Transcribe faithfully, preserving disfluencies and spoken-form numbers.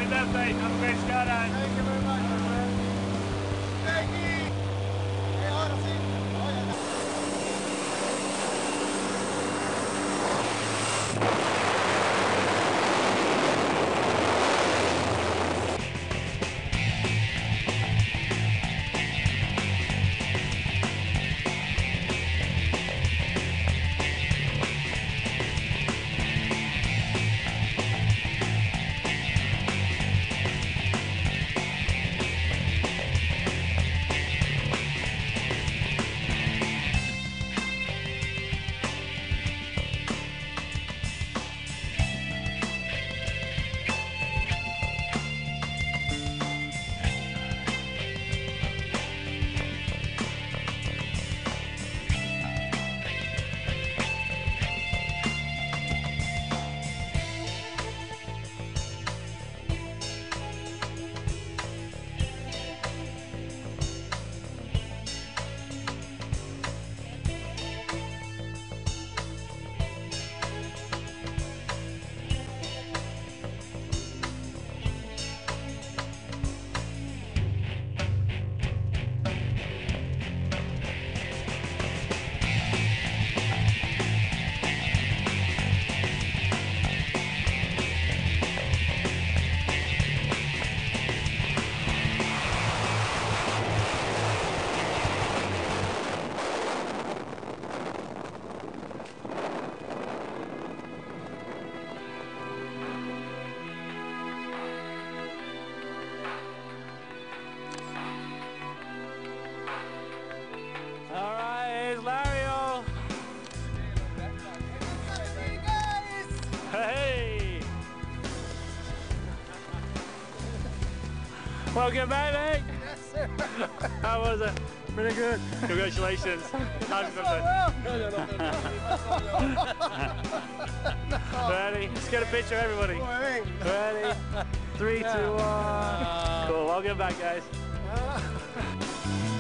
birthday. Have a great skydive. Thank you very much, my friend. Thank you. Eh, ahora sí. Oye, All right, here's Eladio. Hey! Welcome back, mate. yes, sir. How was it? Pretty good. Congratulations. How's it going? No, no, no, no. Ready? Let's get a picture, everybody. Ready? Three, two, one. Cool. Welcome back, guys.